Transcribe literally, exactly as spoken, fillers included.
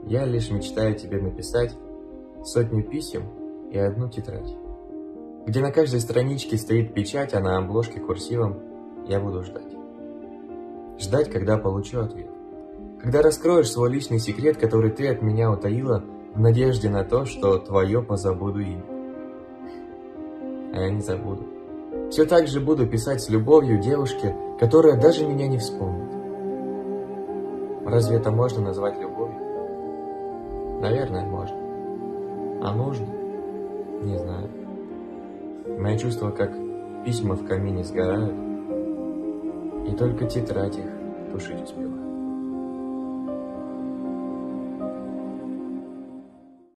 Я лишь мечтаю тебе написать сотню писем и одну тетрадь, где на каждой страничке стоит печать, а на обложке курсивом я буду ждать. Ждать, когда получу ответ. Когда раскроешь свой личный секрет, который ты от меня утаила, в надежде на то, что твое позабуду имя. А я не забуду. Все так же буду писать с любовью девушке, которая даже меня не вспомнит. Разве это можно назвать любовью? Наверное, можно. А нужно? Не знаю. Мои чувства, как письма в камине, сгорают, и только тетрадь их тушить успела.